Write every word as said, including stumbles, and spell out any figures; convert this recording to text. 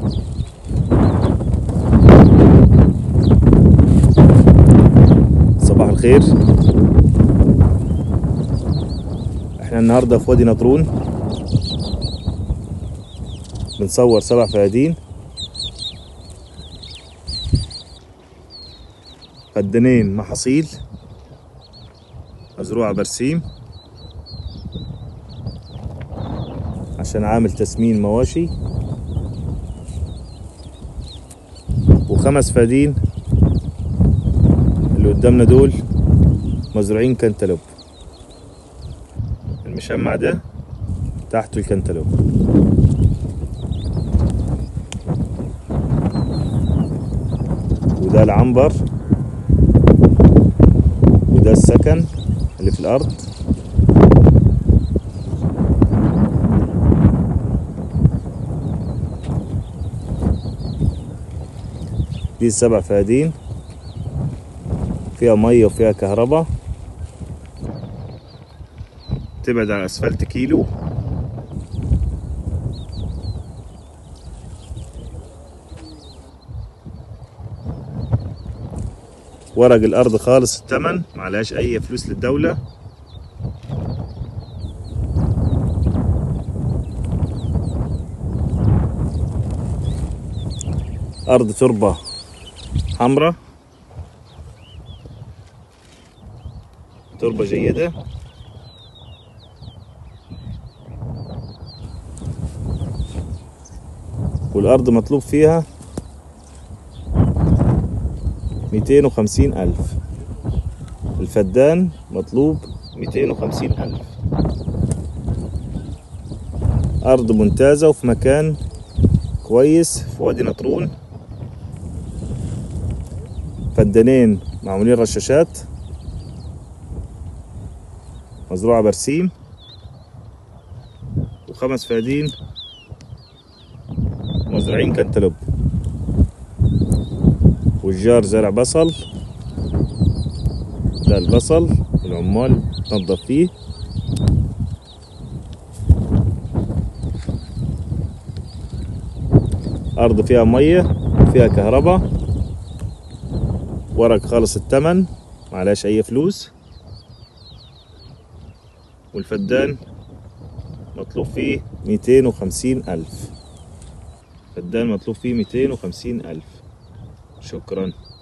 صباح الخير. احنا النهارده في وادي نطرون بنصور سبع فيادين، فدانين محاصيل مزروعة برسيم عشان عامل تسمين مواشي، وخمس فدادين اللي قدامنا دول مزروعين كنتالوب. المشمع ده تحته الكنتالوب، وده العنبر، وده السكن اللي في الارض. دي السبع فيادين فيها ميه وفيها كهرباء، تبعد عن الاسفلت كيلو. ورق الارض خالص الثمن، معلهاش اي فلوس للدولة. ارض تربة حمراء، تربة جيدة. والارض مطلوب فيها ميتين وخمسين الف، الفدان مطلوب ميتين وخمسين الف. ارض ممتازة وفي مكان كويس في وادي نطرون. فدانين معمولين رشاشات، مزروعة برسيم، وخمس فدادين مزروعين كنتالوب. والجار زرع بصل، ده البصل العمال تنظف فيه. أرض فيها مية وفيها كهرباء، ورق خالص التمن، معلاش أي فلوس. والفدان مطلوب فيه ميتين وخمسين ألف، فدان مطلوب فيه ميتين وخمسين ألف. شكرا.